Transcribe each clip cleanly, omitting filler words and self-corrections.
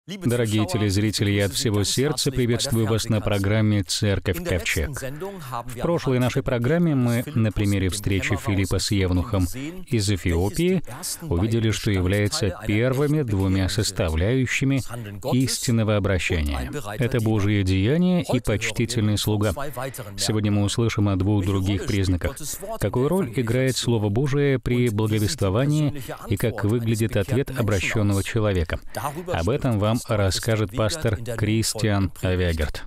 Дорогие телезрители, я от всего сердца приветствую вас на программе «Церковь Ковчег». В прошлой нашей программе мы на примере встречи Филиппа с евнухом из Эфиопии увидели, что является первыми двумя составляющими истинного обращения. Это Божие деяние и почтительный слуга. Сегодня мы услышим о двух других признаках. Какую роль играет Слово Божие при благовествовании и как выглядит ответ обращенного человека. Об этом вам расскажет пастор Кристиан Авягерт.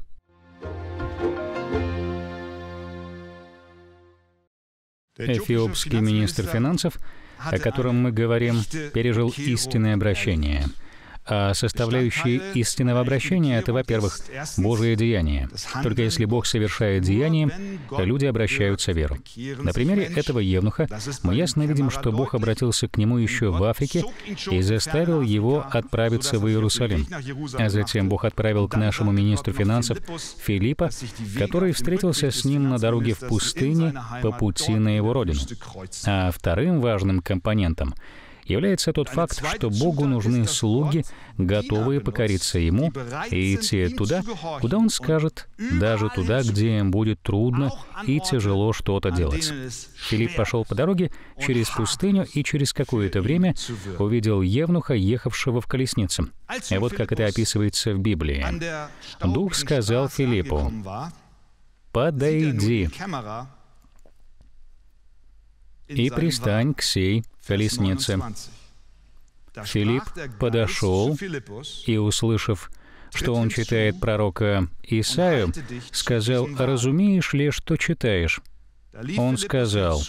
Эфиопский министр финансов, о котором мы говорим, пережил истинное обращение. А составляющие истинного обращения — это, во-первых, Божие деяние. Только если Бог совершает деяние, люди обращаются в веру. На примере этого евнуха мы ясно видим, что Бог обратился к нему еще в Африке и заставил его отправиться в Иерусалим. А затем Бог отправил к нашему министру финансов Филиппа, который встретился с ним на дороге в пустыне по пути на его родину. А вторым важным компонентом является тот факт, что Богу нужны слуги, готовые покориться Ему и идти туда, куда Он скажет, даже туда, где им будет трудно и тяжело что-то делать. Филипп пошел по дороге через пустыню и через какое-то время увидел евнуха, ехавшего в колеснице. И вот как это описывается в Библии. Дух сказал Филиппу: «Подойди и пристань к сей колеснице». Филипп подошел и, услышав, что он читает пророка Исаию, сказал: «Разумеешь ли, что читаешь?» Он сказал: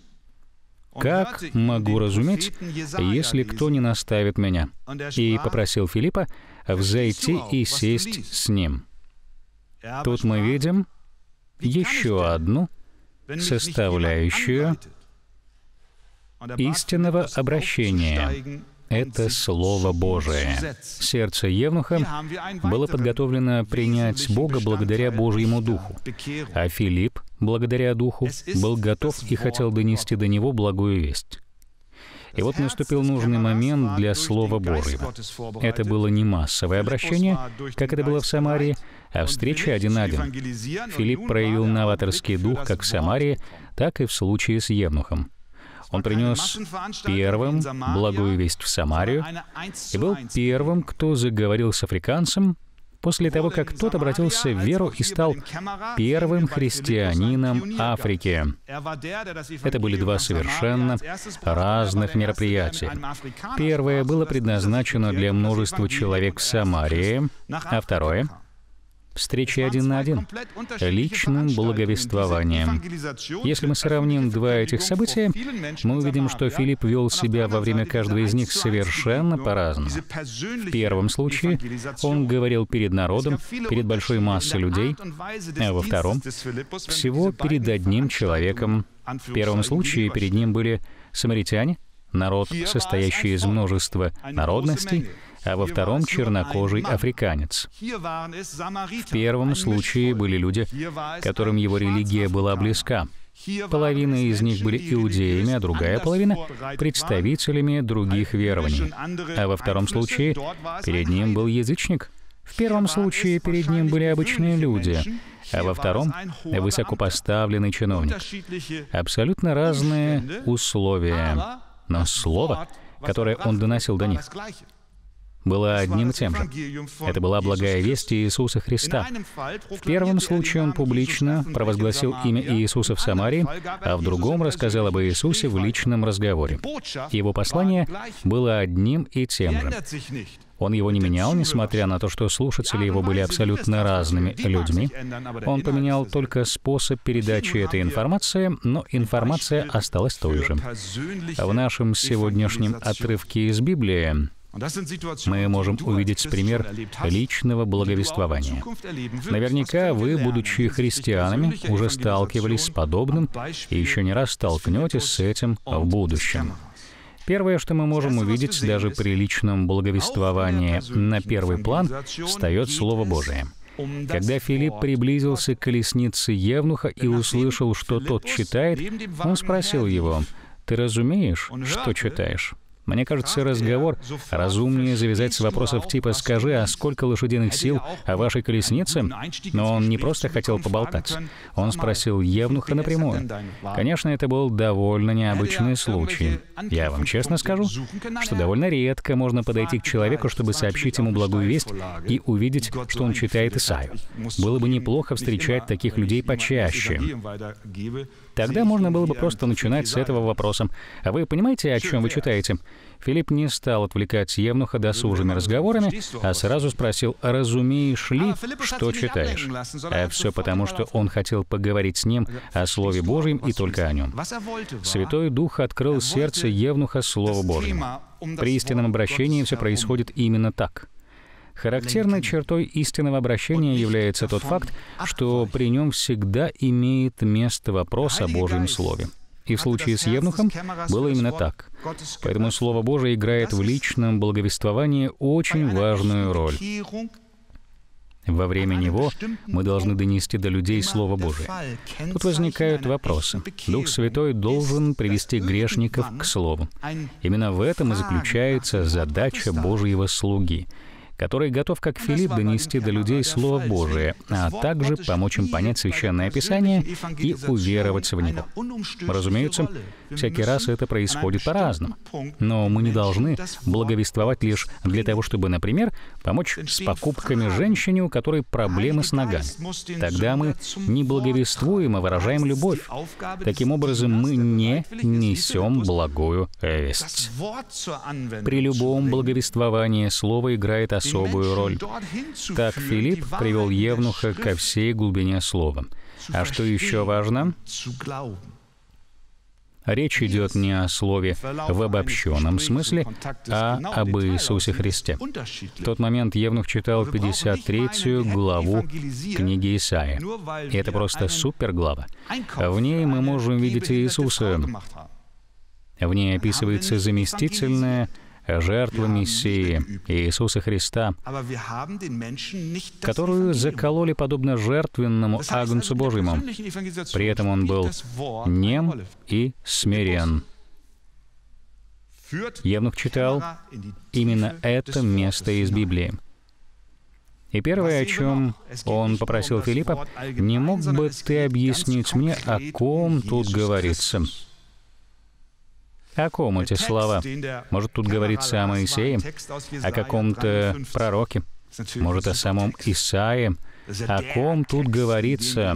«Как могу разуметь, если кто не наставит меня?» И попросил Филиппа взойти и сесть с ним. Тут мы видим еще одну составляющую истинного обращения — это Слово Божие. Сердце евнуха было подготовлено принять Бога благодаря Божьему Духу, а Филипп, благодаря Духу, был готов и хотел донести до него благую весть. И вот наступил нужный момент для Слова Божьего. Это было не массовое обращение, как это было в Самарии, а встреча один на один. Филипп проявил новаторский дух как в Самарии, так и в случае с евнухом. Он принес первым благую весть в Самарию и был первым, кто заговорил с африканцем, после того, как тот обратился в веру и стал первым христианином Африки. Это были два совершенно разных мероприятия. Первое было предназначено для множества человек в Самарии, а второе — встречи один на один, личным благовествованием. Если мы сравним два этих события, мы увидим, что Филипп вел себя во время каждого из них совершенно по-разному. В первом случае он говорил перед народом, перед большой массой людей, а во втором — всего перед одним человеком. В первом случае перед ним были самаритяне, народ, состоящий из множества народностей, а во втором — чернокожий африканец. В первом случае были люди, которым его религия была близка. Половина из них были иудеями, а другая половина — представителями других верований. А во втором случае перед ним был язычник. В первом случае перед ним были обычные люди, а во втором — высокопоставленный чиновник. Абсолютно разные условия, но слово, которое он доносил до них, было одним и тем же. Это была благая весть Иисуса Христа. В первом случае он публично провозгласил имя Иисуса в Самарии, а в другом рассказал об Иисусе в личном разговоре. Его послание было одним и тем же. Он его не менял, несмотря на то, что слушатели его были абсолютно разными людьми. Он поменял только способ передачи этой информации, но информация осталась той же. В нашем сегодняшнем отрывке из Библии мы можем увидеть пример личного благовествования. Наверняка вы, будучи христианами, уже сталкивались с подобным и еще не раз столкнетесь с этим в будущем. Первое, что мы можем увидеть даже при личном благовествовании, на первый план встает Слово Божие. Когда Филипп приблизился к колеснице евнуха и услышал, что тот читает, он спросил его: «Ты разумеешь, что читаешь?» Мне кажется, разговор разумнее завязать с вопросов типа «Скажи, а сколько лошадиных сил о вашей колеснице?» Но он не просто хотел поболтать. Он спросил евнуха напрямую. Конечно, это был довольно необычный случай. Я вам честно скажу, что довольно редко можно подойти к человеку, чтобы сообщить ему благую весть и увидеть, что он читает Исаию. Было бы неплохо встречать таких людей почаще. Тогда можно было бы просто начинать с этого вопроса. А вы понимаете, о чем вы читаете? Филипп не стал отвлекать евнуха досужими разговорами, а сразу спросил, разумеешь ли, что читаешь? А все потому, что он хотел поговорить с ним о Слове Божьем и только о нем. Святой Дух открыл сердце евнуха Слову Божьему. При истинном обращении все происходит именно так. Характерной чертой истинного обращения является тот факт, что при нем всегда имеет место вопрос о Божьем Слове. И в случае с евнухом было именно так. Поэтому Слово Божие играет в личном благовествовании очень важную роль. Во время него мы должны донести до людей Слово Божие. Тут возникают вопросы. Дух Святой должен привести грешников к Слову. Именно в этом и заключается задача Божьего слуги, который готов, как Филипп, донести до людей Слово Божие, а также помочь им понять Священное Писание и уверовать в него. Разумеется, всякий раз это происходит по-разному. Но мы не должны благовествовать лишь для того, чтобы, например, помочь с покупками женщине, у которой проблемы с ногами. Тогда мы не благовествуем, а выражаем любовь. Таким образом, мы не несем благую весть. При любом благовествовании Слово играет особую роль. Так Филипп привел евнуха ко всей глубине слова. А что еще важно? Речь идет не о слове в обобщенном смысле, а об Иисусе Христе. В тот момент евнух читал 53 главу книги Исаии. И это просто суперглава. В ней мы можем видеть Иисуса. В ней описывается заместительная жертва Мессии Иисуса Христа, которую закололи подобно жертвенному Агнцу Божьему. При этом он был нем и смирен. Евнух читал именно это место из Библии. И первое, о чем он попросил Филиппа, «Не мог бы ты объяснить мне, о ком тут говорится?» О ком эти слова? Может, тут говорится о Моисее, о каком-то пророке, может, о самом Исаии? О ком тут говорится?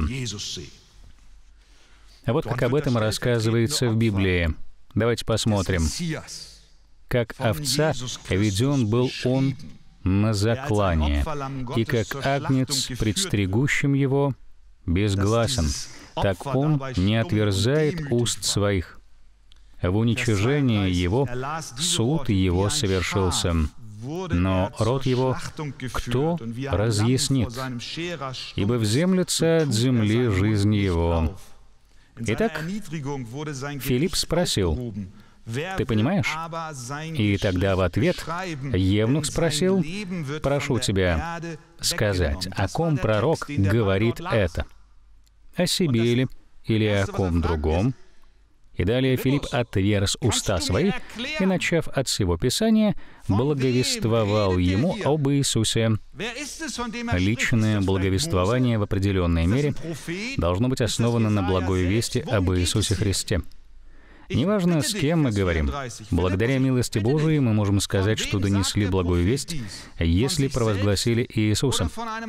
А вот как об этом рассказывается в Библии. Давайте посмотрим. «Как овца веден был он на заклание, и как агнец, предстригущим его, безгласен, так он не отверзает уст своих. В уничижении его суд его совершился, но род его кто разъяснит? Ибо вземлется от земли жизнь его». Итак, Филипп спросил, «Ты понимаешь?» И тогда в ответ евнух спросил, «Прошу тебя сказать, о ком пророк говорит это? О себе или о ком другом?» И далее Филипп отверз уста свои и, начав от всего Писания, благовествовал ему об Иисусе. Личное благовествование в определенной мере должно быть основано на благой вести об Иисусе Христе. Неважно, с кем мы говорим, благодаря милости Божией мы можем сказать, что донесли благую весть, если провозгласили Иисуса.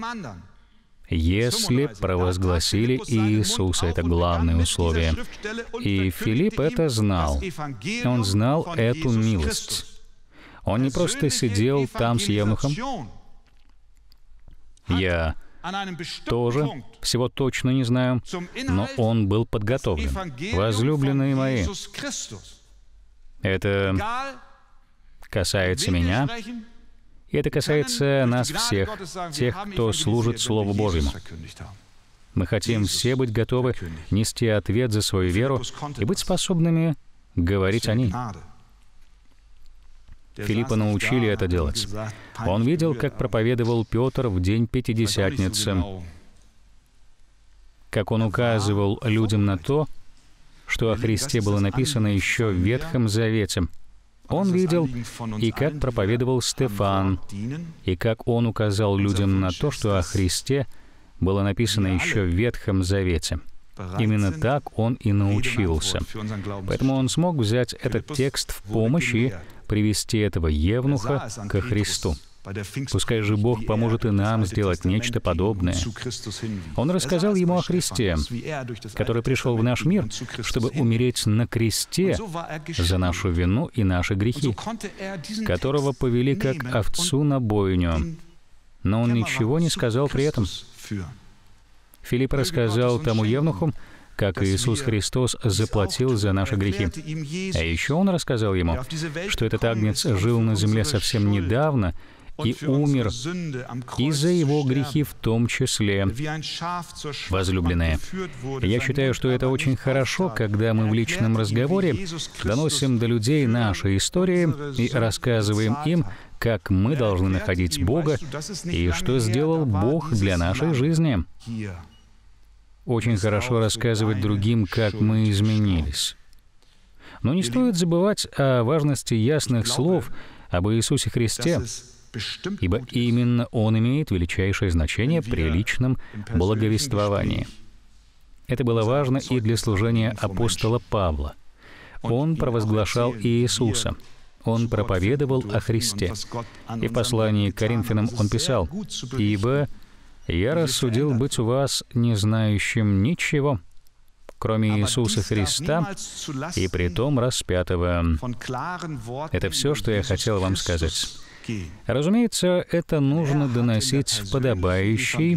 Если провозгласили Иисуса, это главное условие. И Филипп это знал. Он знал эту милость. Он не просто сидел там с евнухом. Я тоже всего точно не знаю, но он был подготовлен. Возлюбленные мои, это касается меня. И это касается нас всех, тех, кто служит Слову Божьему. Мы хотим все быть готовы нести ответ за свою веру и быть способными говорить о ней. Филиппа научили это делать. Он видел, как проповедовал Петр в день Пятидесятницы, как он указывал людям на то, что о Христе было написано еще в Ветхом Завете. Он видел и как проповедовал Стефан, и как он указал людям на то, что о Христе было написано еще в Ветхом Завете. Именно так он и научился. Поэтому он смог взять этот текст в помощь и привести этого евнуха ко Христу. Пускай же Бог поможет и нам сделать нечто подобное. Он рассказал ему о Христе, который пришел в наш мир, чтобы умереть на кресте за нашу вину и наши грехи, которого повели как овцу на бойню. Но он ничего не сказал при этом. Филипп рассказал тому евнуху, как Иисус Христос заплатил за наши грехи. А еще он рассказал ему, что этот агнец жил на земле совсем недавно и умер и за его грехи в том числе. Возлюбленные, я считаю, что это очень хорошо, когда мы в личном разговоре доносим до людей наши истории и рассказываем им, как мы должны находить Бога и что сделал Бог для нашей жизни. Очень хорошо рассказывать другим, как мы изменились. Но не стоит забывать о важности ясных слов об Иисусе Христе, ибо именно Он имеет величайшее значение при личном благовествовании. Это было важно и для служения апостола Павла. Он провозглашал Иисуса. Он проповедовал о Христе. И в послании к Коринфянам он писал: «Ибо я рассудил быть у вас не знающим ничего, кроме Иисуса Христа, и притом распятого». Это все, что я хотел вам сказать. Разумеется, это нужно доносить в подобающей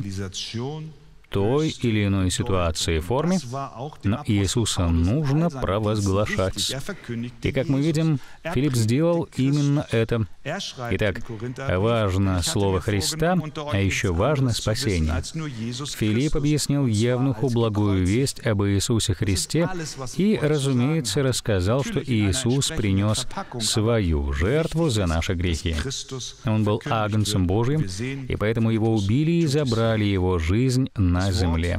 той или иной ситуации и форме, но Иисуса нужно провозглашать. И, как мы видим, Филипп сделал именно это. Итак, важно слово Христа, а еще важно спасение. Филипп объяснил евнуху благую весть об Иисусе Христе и, разумеется, рассказал, что Иисус принес свою жертву за наши грехи. Он был агнцем Божьим, и поэтому его убили и забрали его жизнь на земле.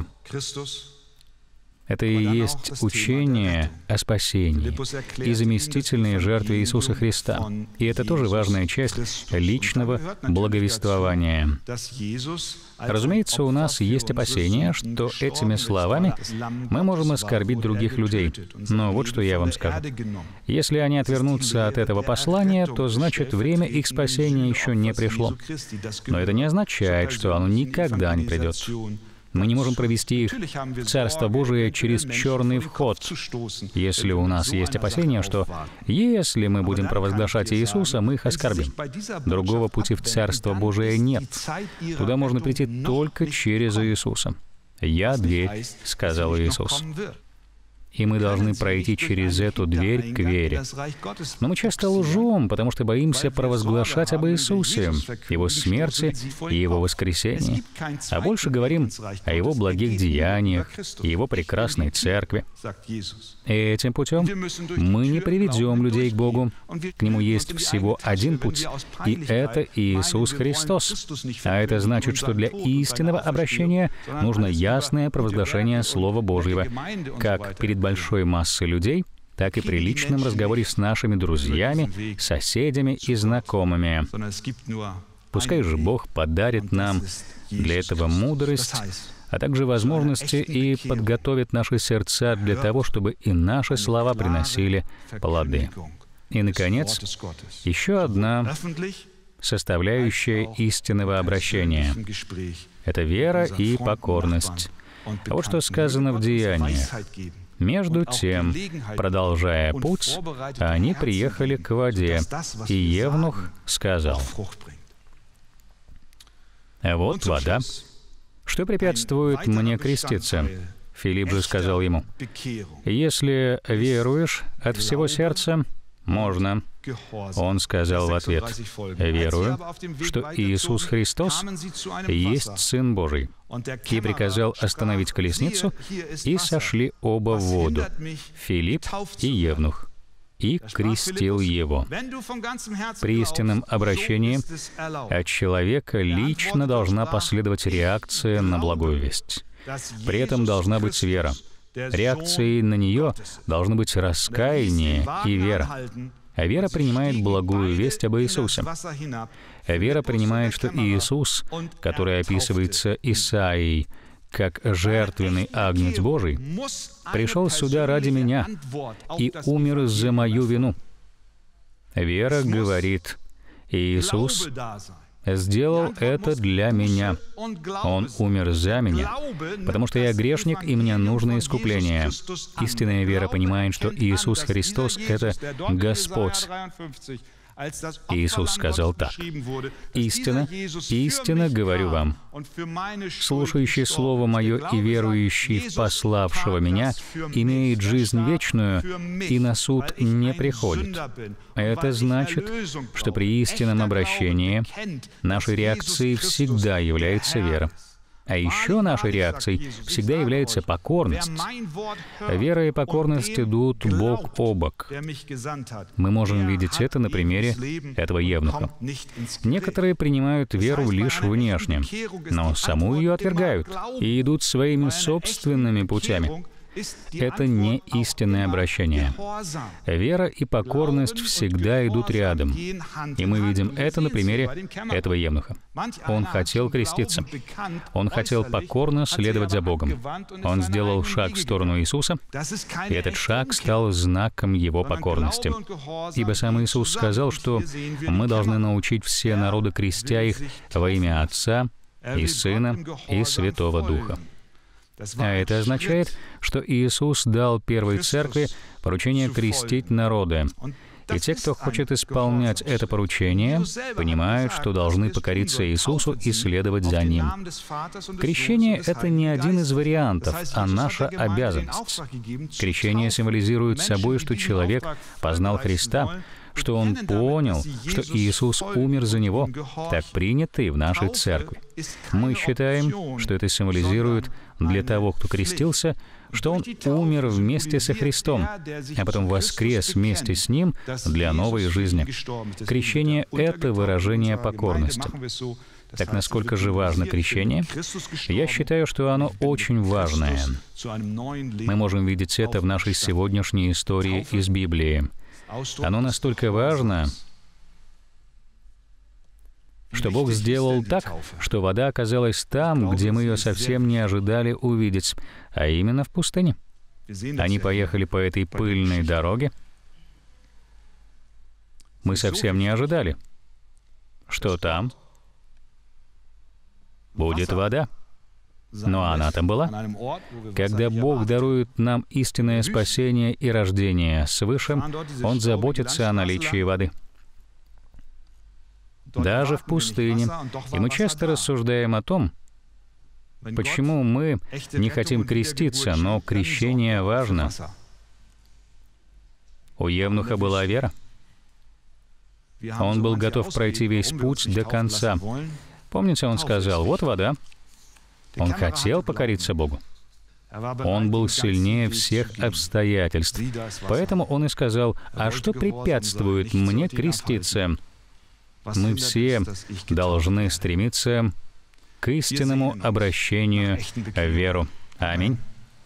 Это и есть учение о спасении и заместительной жертве Иисуса Христа. И это тоже важная часть личного благовествования. Разумеется, у нас есть опасения, что этими словами мы можем оскорбить других людей. Но вот что я вам скажу. Если они отвернутся от этого послания, то значит, время их спасения еще не пришло. Но это не означает, что оно никогда не придет. Мы не можем провести их в Царство Божие через черный вход, если у нас есть опасения, что если мы будем провозглашать Иисуса, мы их оскорбим. Другого пути в Царство Божие нет. Туда можно прийти только через Иисуса. «Я дверь», — сказал Иисус. И мы должны пройти через эту дверь к вере. Но мы часто лжем, потому что боимся провозглашать об Иисусе, Его смерти и Его воскресении, а больше говорим о Его благих деяниях и Его прекрасной церкви. Этим путем мы не приведем людей к Богу. К Нему есть всего один путь, и это Иисус Христос. А это значит, что для истинного обращения нужно ясное провозглашение Слова Божьего, как перед большой массой людей, так и при личном разговоре с нашими друзьями, соседями и знакомыми. Пускай же Бог подарит нам для этого мудрость, а также возможности и подготовит наши сердца для того, чтобы и наши слова приносили плоды. И, наконец, еще одна составляющая истинного обращения — это вера и покорность. А вот что сказано в Деяниях. «Между тем, продолжая путь, они приехали к воде, и евнух сказал: „Вот вода. Что препятствует мне креститься?“ Филипп же сказал ему: „Если веруешь от всего сердца, можно“. Он сказал в ответ: „Верую, что Иисус Христос есть Сын Божий“, и приказал остановить колесницу, и сошли оба в воду, Филипп и евнух, и крестил его. При истинном обращении от человека лично должна последовать реакция на благую весть. При этом должна быть вера. Реакцией на нее должно быть раскаяние и вера. Вера принимает благую весть об Иисусе. Вера принимает, что Иисус, который описывается Исаией как жертвенный агнец Божий, пришел сюда ради меня и умер за мою вину. Вера говорит: Иисус сделал это для меня. Он умер за меня, потому что я грешник, и мне нужно искупление. Истинная вера понимает, что Иисус Христос — это Господь. Иисус сказал так: «Истинно, истинно говорю вам, слушающий Слово Мое и верующий в пославшего Меня имеет жизнь вечную и на суд не приходит». Это значит, что при истинном обращении нашей реакцией всегда является вера. А еще нашей реакцией всегда является покорность. Вера и покорность идут бок о бок. Мы можем видеть это на примере этого евнуха. Некоторые принимают веру лишь внешне, но саму ее отвергают и идут своими собственными путями. Это не истинное обращение. Вера и покорность всегда идут рядом. И мы видим это на примере этого евнуха. Он хотел креститься. Он хотел покорно следовать за Богом. Он сделал шаг в сторону Иисуса, и этот шаг стал знаком его покорности. Ибо сам Иисус сказал, что мы должны научить все народы, крестя их во имя Отца и Сына и Святого Духа. А это означает, что Иисус дал первой церкви поручение крестить народы. И те, кто хочет исполнять это поручение, понимают, что должны покориться Иисусу и следовать за Ним. Крещение — это не один из вариантов, а наша обязанность. Крещение символизирует собой, что человек познал Христа, что он понял, что Иисус умер за него, так принято и в нашей церкви. Мы считаем, что это символизирует для того, кто крестился, что он умер вместе со Христом, а потом воскрес вместе с Ним для новой жизни. Крещение — это выражение покорности. Так насколько же важно крещение? Я считаю, что оно очень важное. Мы можем видеть это в нашей сегодняшней истории из Библии. Оно настолько важно, что Бог сделал так, что вода оказалась там, где мы ее совсем не ожидали увидеть, а именно в пустыне. Они поехали по этой пыльной дороге. Мы совсем не ожидали, что там будет вода. Но она там была. Когда Бог дарует нам истинное спасение и рождение свыше, Он заботится о наличии воды. Даже в пустыне. И мы часто рассуждаем о том, почему мы не хотим креститься, но крещение важно. У евнуха была вера. Он был готов пройти весь путь до конца. Помните, он сказал: «Вот вода». Он хотел покориться Богу. Он был сильнее всех обстоятельств. Поэтому он и сказал: «А что препятствует мне креститься?» Мы все должны стремиться к истинному обращению в веру. Аминь.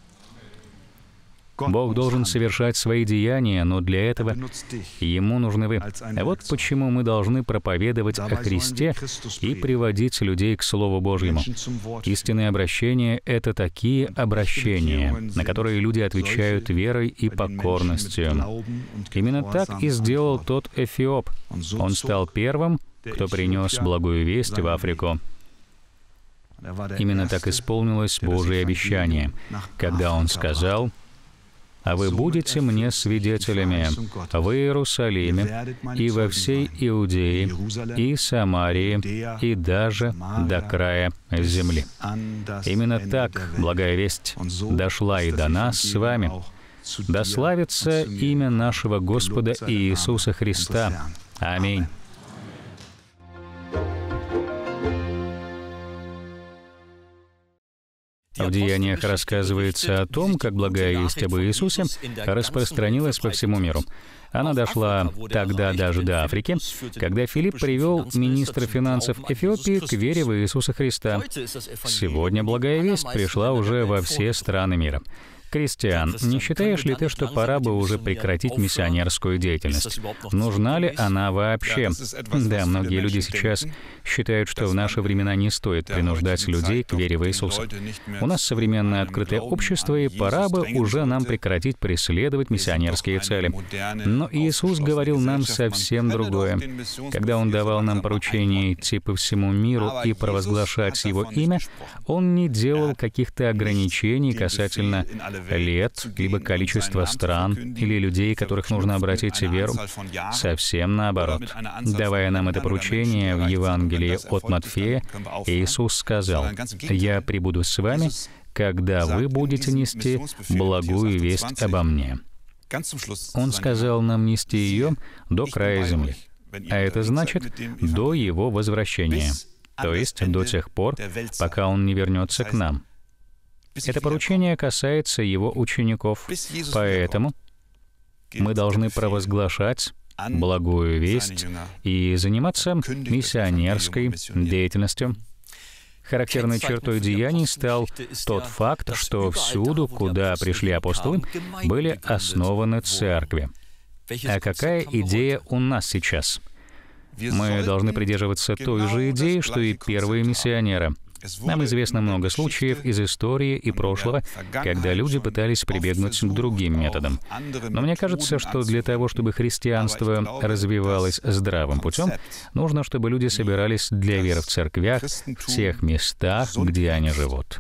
Бог должен совершать свои деяния, но для этого Ему нужны вы. А вот почему мы должны проповедовать о Христе и приводить людей к Слову Божьему. Истинное обращение — это такие обращения, на которые люди отвечают верой и покорностью. Именно так и сделал тот Эфиоп. Он стал первым, кто принес благую весть в Африку. Именно так исполнилось Божие обещание, когда Он сказал: «А вы будете мне свидетелями в Иерусалиме и во всей Иудее и Самарии и даже до края земли». Именно так благая весть дошла и до нас с вами. Да славится имя нашего Господа Иисуса Христа. Аминь. В Деяниях рассказывается о том, как благая весть об Иисусе распространилась по всему миру. Она дошла тогда даже до Африки, когда Филипп привел министра финансов Эфиопии к вере в Иисуса Христа. Сегодня благая весть пришла уже во все страны мира. Кристиан, не считаешь ли ты, что пора бы уже прекратить миссионерскую деятельность? Нужна ли она вообще? Да, многие люди сейчас считают, что в наши времена не стоит принуждать людей к вере в Иисуса. У нас современное открытое общество, и пора бы уже нам прекратить преследовать миссионерские цели. Но Иисус говорил нам совсем другое. Когда Он давал нам поручение идти по всему миру и провозглашать Его имя, Он не делал каких-то ограничений касательно лет, либо количества стран, или людей, которых нужно обратить в веру. Совсем наоборот. Давая нам это поручение в Евангелии от Матфея, Иисус сказал: «Я пребуду с вами, когда вы будете нести благую весть обо Мне». Он сказал нам нести ее до края земли. А это значит, до Его возвращения. То есть до тех пор, пока Он не вернется к нам. Это поручение касается Его учеников. Поэтому мы должны провозглашать благую весть и заниматься миссионерской деятельностью. Характерной чертой деяний стал тот факт, что всюду, куда пришли апостолы, были основаны церкви. А какая идея у нас сейчас? Мы должны придерживаться той же идеи, что и первые миссионеры. Нам известно много случаев из истории и прошлого, когда люди пытались прибегнуть к другим методам. Но мне кажется, что для того, чтобы христианство развивалось здравым путем, нужно, чтобы люди собирались для веры в церквях, в тех местах, где они живут.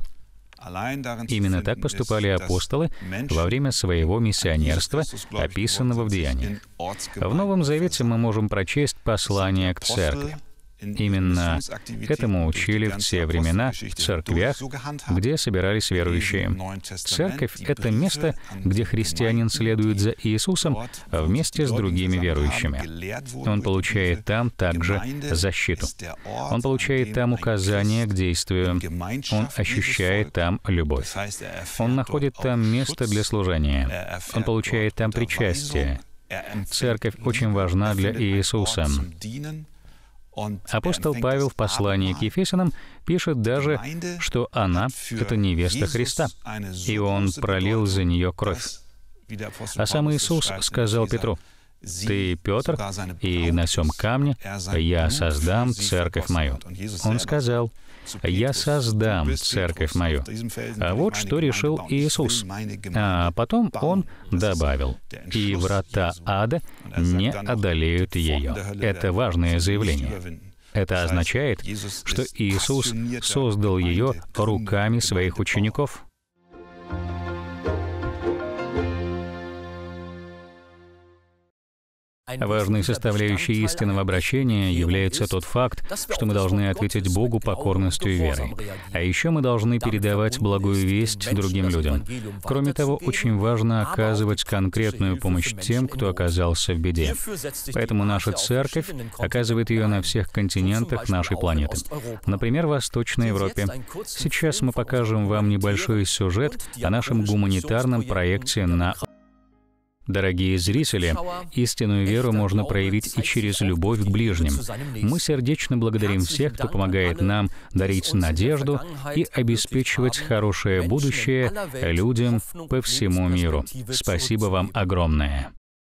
Именно так поступали апостолы во время своего миссионерства, описанного в Деяниях. В Новом Завете мы можем прочесть послание к церкви. Именно этому учили в те времена в церквях, где собирались верующие. Церковь — это место, где христианин следует за Иисусом вместе с другими верующими. Он получает там также защиту. Он получает там указания к действию. Он ощущает там любовь. Он находит там место для служения. Он получает там причастие. Церковь очень важна для Иисуса. Апостол Павел в послании к Ефесянам пишет даже, что она — это невеста Христа, и Он пролил за нее кровь. А сам Иисус сказал Петру: «Ты, Петр, и на сем камне я создам церковь мою». Он сказал: «Я создам церковь мою». А вот что решил Иисус. А потом Он добавил: «И врата ада не одолеют ее». Это важное заявление. Это означает, что Иисус создал ее руками своих учеников. Важной составляющей истинного обращения является тот факт, что мы должны ответить Богу покорностью и верой. А еще мы должны передавать благую весть другим людям. Кроме того, очень важно оказывать конкретную помощь тем, кто оказался в беде. Поэтому наша церковь оказывает ее на всех континентах нашей планеты. Например, в Восточной Европе. Сейчас мы покажем вам небольшой сюжет о нашем гуманитарном проекте на... Дорогие зрители, истинную веру можно проявить и через любовь к ближним. Мы сердечно благодарим всех, кто помогает нам дарить надежду и обеспечивать хорошее будущее людям по всему миру. Спасибо вам огромное.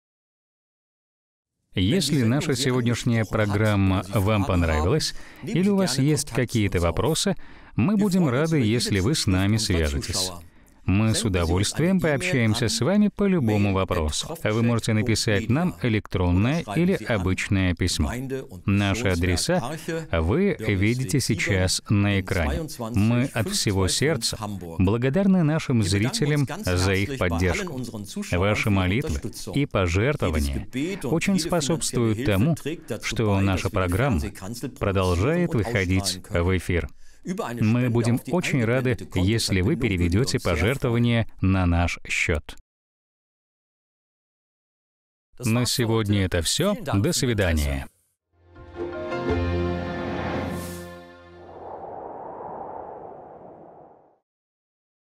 Если наша сегодняшняя программа вам понравилась, или у вас есть какие-то вопросы, мы будем рады, если вы с нами свяжетесь. Мы с удовольствием пообщаемся с вами по любому вопросу. Вы можете написать нам электронное или обычное письмо. Наши адреса вы видите сейчас на экране. Мы от всего сердца благодарны нашим зрителям за их поддержку. Ваши молитвы и пожертвования очень способствуют тому, что наша программа продолжает выходить в эфир. Мы будем очень рады, если вы переведете пожертвования на наш счет. На сегодня это все. До свидания.